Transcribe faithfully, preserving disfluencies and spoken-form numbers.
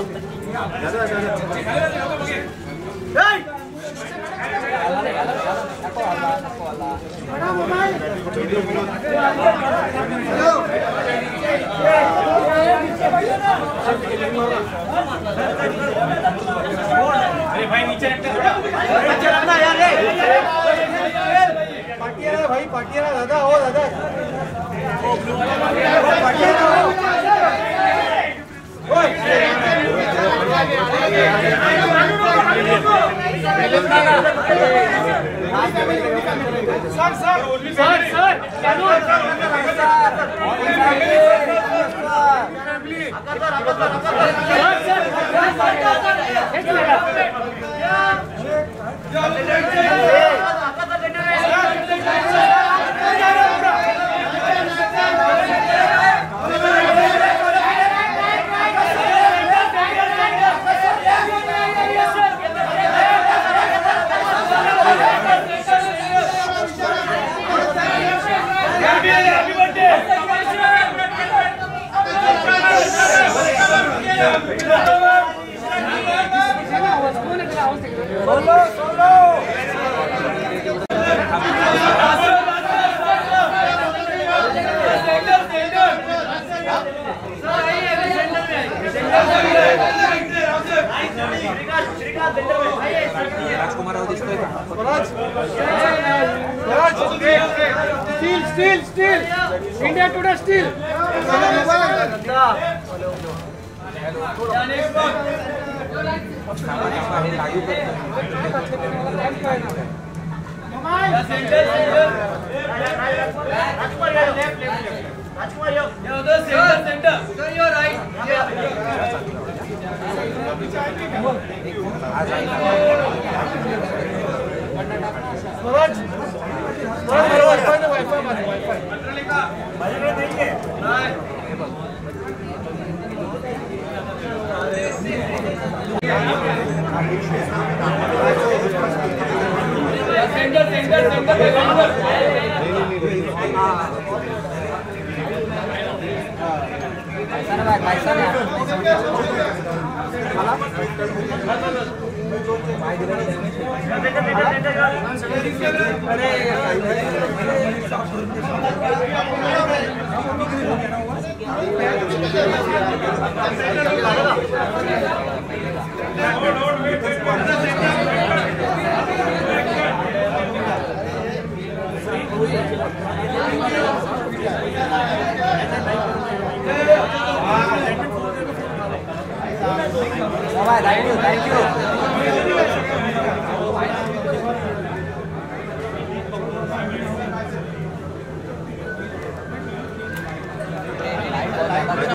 अरे भाई नीचे रखते नीचे रखना यार रे पाटिया ना भाई पाटिया ना दादा हो दादा ओ ब्लू वाला पाटिया ना ओए सर सर सर सर चालू सोलो सोलो राजकुमार राव दिसतोय का? Still still still India today still Swaraj wifi ना वाईफाई माझं वाईफाई माझ्याकडे नाहीये सेंटर सेंटर सेंटर पैसा ना पैसा ना थैंक यू थैंक यू